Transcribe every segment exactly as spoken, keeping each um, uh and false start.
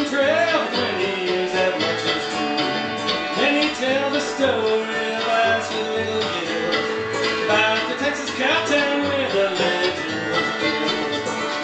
trail for twenty years, that much is true. Then he tells the story of last little girl, about the Texas cowtown where the legend was built.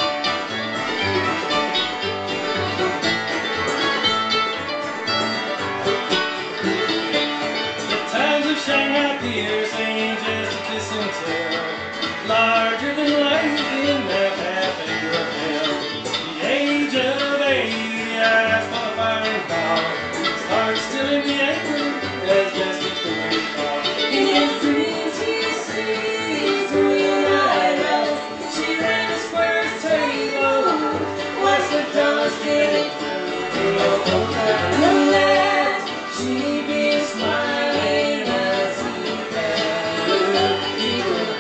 The towns of Shanghai Pier ain't just a kiss and tell, larger than life in that half acre of hell. The age of eighty, I asked for a fire and ball. His heart's still in the Acre, as best he could recall. In his dreams he sees Leonardo. She ran a square table. What's the dullest thing? No lad, she be smiling as he fell. He would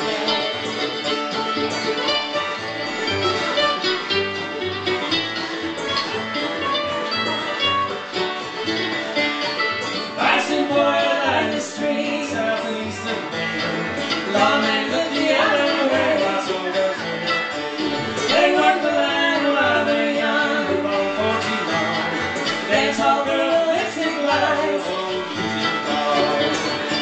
Bison boy along the street, southeast of Maine. Lawman put the other way, while soldiers were paid. They work the line while they're young, and long for too long. Dance hall girl, lipstick lights, old music balls.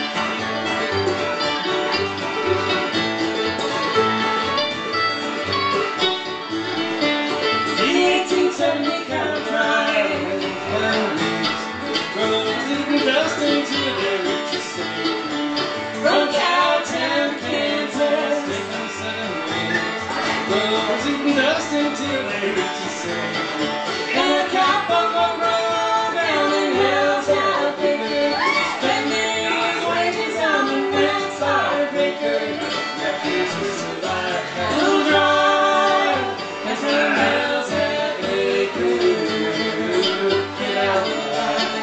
The eighteen seventy count drive, twelve weeks, roads eating dust until they reach the city. From Cowtown, Kansas, taking seven weeks, roads eating dust until they reach the city. And a cowpoke roll down in hell's out Acre, spending his wages on the west side breaker. That piece was survive little drive, and from hell's out Acre, get out alive.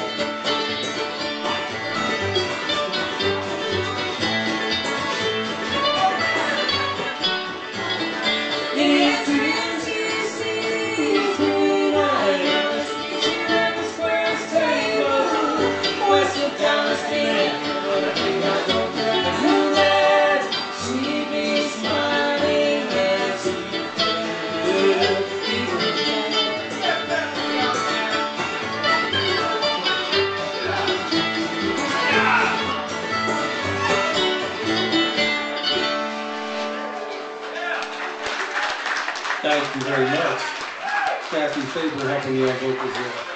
In his dreams he sees green-eyed eyes. She ran the squares table, west of Dallas, who that she be smiling as he fell. He would Thank you very much. Kathy Faber helping me on vocals here.